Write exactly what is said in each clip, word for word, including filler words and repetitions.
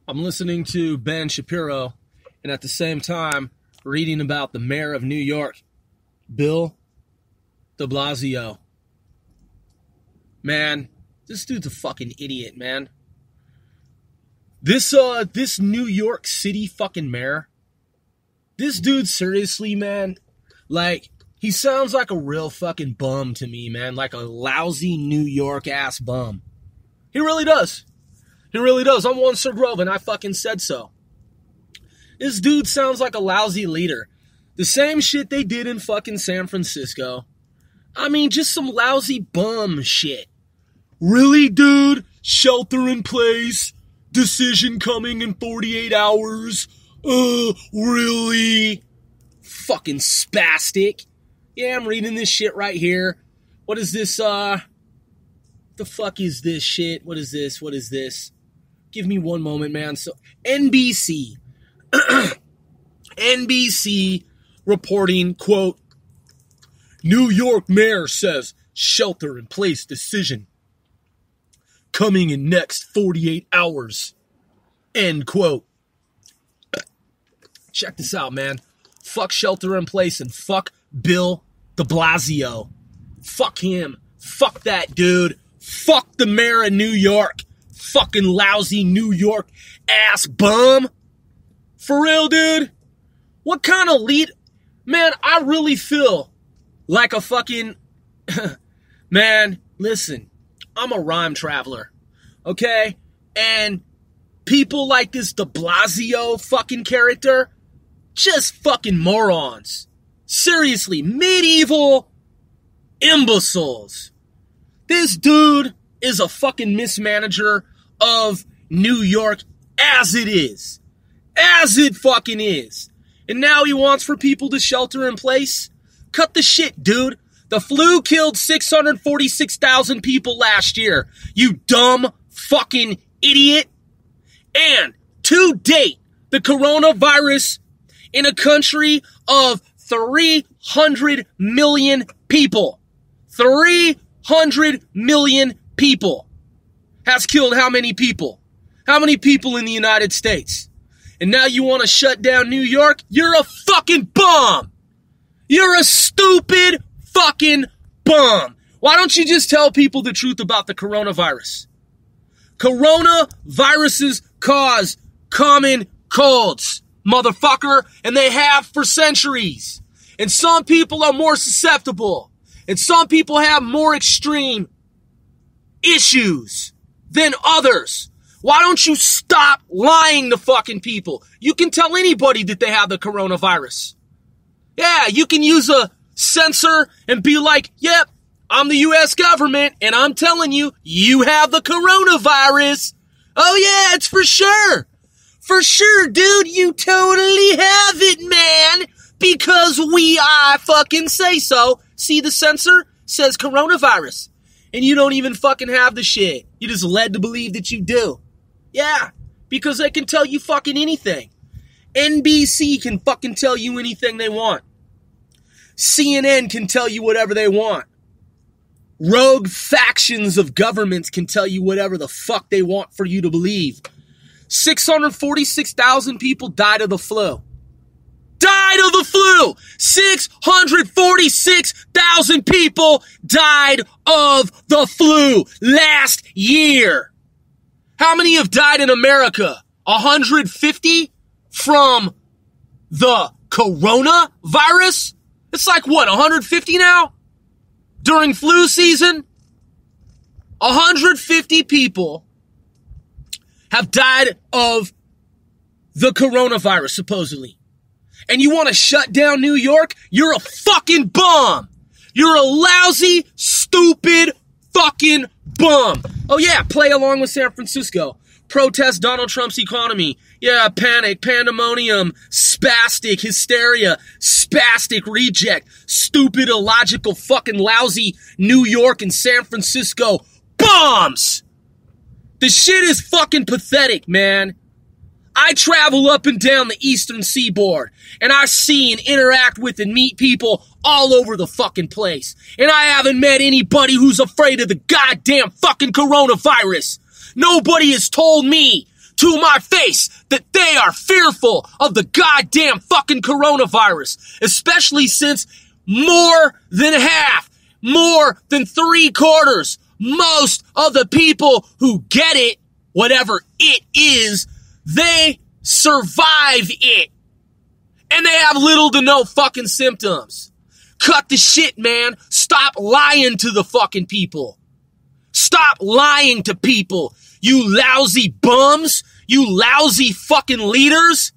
I'm listening to Ben Shapiro, and at the same time, reading about the mayor of New York, Bill de Blasio. Man, this dude's a fucking idiot, man. This, uh, this New York City fucking mayor, this dude, seriously, man, like, he sounds like a real fucking bum to me, man, like a lousy New York-ass bum. He really does. He really does. I'm one Sir Grove, and I fucking said so. This dude sounds like a lousy leader. The same shit they did in fucking San Francisco. I mean, just some lousy bum shit. Really, dude? Shelter in place? Decision coming in forty-eight hours? Uh, really? Fucking spastic. Yeah, I'm reading this shit right here. What is this, uh... the fuck is this shit? What is this? What is this? Give me one moment, man. So, N B C. N B C reporting, quote, New York mayor says shelter-in-place decision coming in next forty-eight hours. End quote. Check this out, man. Fuck shelter-in-place and fuck Bill de Blasio. Fuck him. Fuck that dude. Fuck the mayor of New York. Fucking lousy New York ass bum. For real, dude? What kind of lead? Man, I really feel like a fucking... Man, listen. I'm a rhyme traveler. Okay? And people like this de Blasio fucking character, just fucking morons. Seriously, medieval imbeciles. This dude is a fucking mismanager of New York as it is. As it fucking is. And now he wants for people to shelter in place? Cut the shit, dude. The flu killed six hundred forty-six thousand people last year. You dumb fucking idiot. And to date, the coronavirus in a country of three hundred million people. three hundred million people has killed how many people? How many people in the United States? And now you want to shut down New York? You're a fucking bum. You're a stupid fucking bum. Why don't you just tell people the truth about the coronavirus? Coronaviruses cause common colds, motherfucker, and they have for centuries. And some people are more susceptible. And some people have more extreme issues than others. Why don't you stop lying to fucking people? You can tell anybody that they have the coronavirus. Yeah, you can use a sensor and be like, yep, I'm the U S government, and I'm telling you, you have the coronavirus. Oh yeah, it's for sure. For sure, dude, you totally have it, man. Because we, I fucking say so. See the sensor? Says coronavirus. And you don't even fucking have the shit. You're just led to believe that you do. Yeah, because they can tell you fucking anything. N B C can fucking tell you anything they want. C N N can tell you whatever they want. Rogue factions of governments can tell you whatever the fuck they want for you to believe. six hundred forty-six thousand people died of the flu. Died of the flu! six hundred forty-six thousand people died of the flu last year. How many have died in America? one hundred fifty from the coronavirus? It's like what, one hundred fifty now? During flu season? one hundred fifty people have died of the coronavirus, supposedly. And you want to shut down New York? You're a fucking bum. You're a lousy, stupid fucking bum. Oh yeah, play along with San Francisco. Protest Donald Trump's economy. Yeah, panic, pandemonium, spastic, hysteria, spastic reject, stupid, illogical, fucking lousy New York and San Francisco bombs. The shit is fucking pathetic, man. I travel up and down the eastern seaboard, and I see and interact with and meet people all over the fucking place. And I haven't met anybody who's afraid of the goddamn fucking coronavirus. Nobody has told me to my face that they are fearful of the goddamn fucking coronavirus, especially since more than half, more than three quarters, most of the people who get it, whatever it is, they survive it. And they have little to no fucking symptoms. Cut the shit, man. Stop lying to the fucking people. Stop lying to people, you lousy bums, you lousy fucking leaders.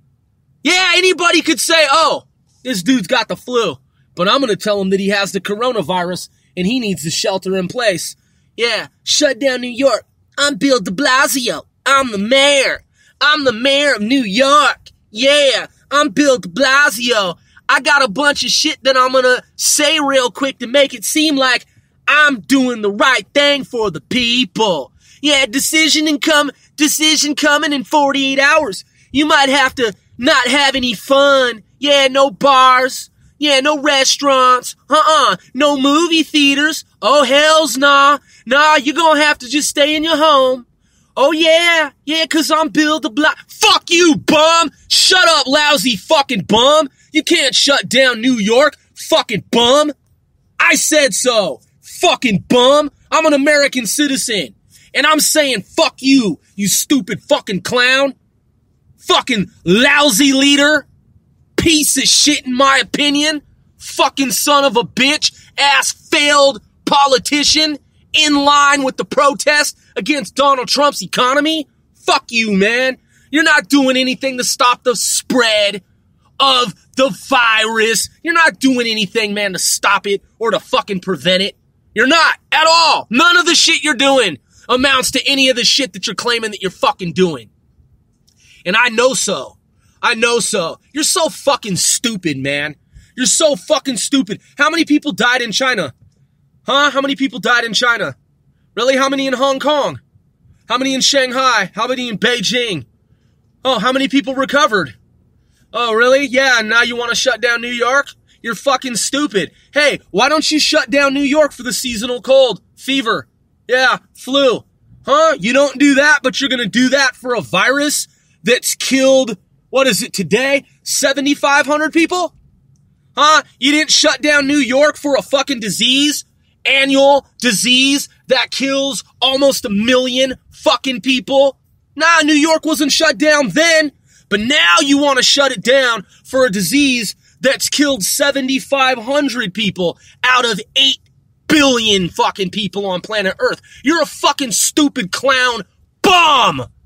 Yeah, anybody could say, oh, this dude's got the flu, but I'm going to tell him that he has the coronavirus and he needs to shelter in place. Yeah, shut down New York. I'm Bill de Blasio. I'm the mayor. I'm the mayor of New York. Yeah, I'm Bill de Blasio. I got a bunch of shit that I'm going to say real quick to make it seem like I'm doing the right thing for the people. Yeah, decision and come, decision coming in forty-eight hours. You might have to not have any fun. Yeah, no bars. Yeah, no restaurants. Uh-uh. No movie theaters. Oh, hells nah. Nah, you're gonna have to just stay in your home. Oh, yeah. Yeah, cause I'm Bill de Blasio. Fuck you, bum. Shut up, lousy fucking bum. You can't shut down New York, fucking bum. I said so. Fucking bum. I'm an American citizen. And I'm saying fuck you, you stupid fucking clown. Fucking lousy leader. Piece of shit in my opinion. Fucking son of a bitch. Ass failed politician. In line with the protest against Donald Trump's economy. Fuck you, man. You're not doing anything to stop the spread of the virus. You're not doing anything, man, to stop it or to fucking prevent it. You're not at all. None of the shit you're doing amounts to any of the shit that you're claiming that you're fucking doing. And I know so. I know so. You're so fucking stupid, man. You're so fucking stupid. How many people died in China? Huh? How many people died in China? Really? How many in Hong Kong? How many in Shanghai? How many in Beijing? Oh, how many people recovered? Oh, really? Yeah, and now you want to shut down New York? You're fucking stupid. Hey, why don't you shut down New York for the seasonal cold? Fever. Yeah, flu. Huh? You don't do that, but you're going to do that for a virus that's killed, what is it today? seventy-five hundred people? Huh? You didn't shut down New York for a fucking disease? Annual disease that kills almost a million fucking people? Nah, New York wasn't shut down then, but now you want to shut it down for a disease that's killed seventy-five hundred people out of eight billion fucking people on planet Earth. You're a fucking stupid clown bum!